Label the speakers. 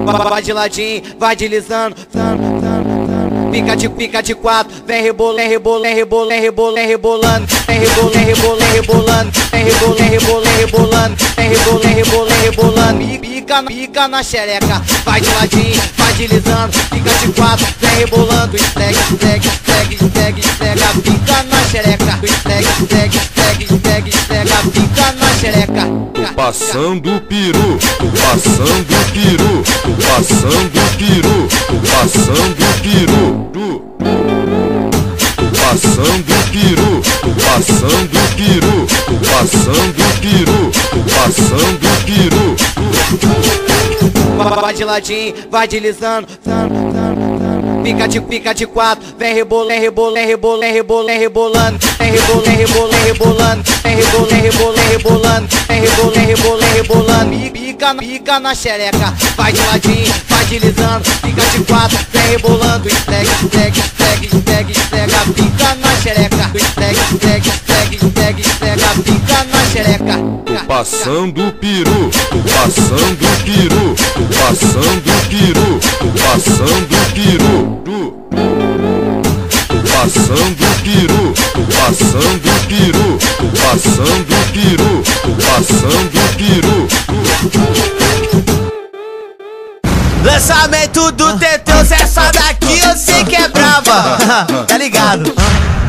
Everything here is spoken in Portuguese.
Speaker 1: Vai de ladinho, vai deslizando, pica de quatro, vem rebolando, vem rebolando, vem rebolando, vem rebolando, vem rebolando, pica na xereca, vai de ladinho, vai deslizando, pica de quatro, vem rebolando, esfrega, pica na xereca, esfrega, pica na xereca.
Speaker 2: Tô passando o peru, tô passando o peru, tô passando o peru, tô passando o peru, tô passando o peru, tô passando o peru, tô passando o peru, tô passando o peru.
Speaker 1: Vai de ladinho, vai deslizando, pica de quatro, vem rebolando, vem rebolando, pica na xereca, vai de ladinho, vai deslizando, pica de quatro, vem rebolando, esfrega, pica na xereca, esfrega, pica na xereca.
Speaker 2: Tô passando o peru, tô passando o peru, tô passando o peru, tô passando o peru, tô passando o peru, tô passando o peru, tô passando o peru, tô passando o peru.
Speaker 3: Lançamento do Teteus, essa daqui eu sei que é brava. Tá ligado?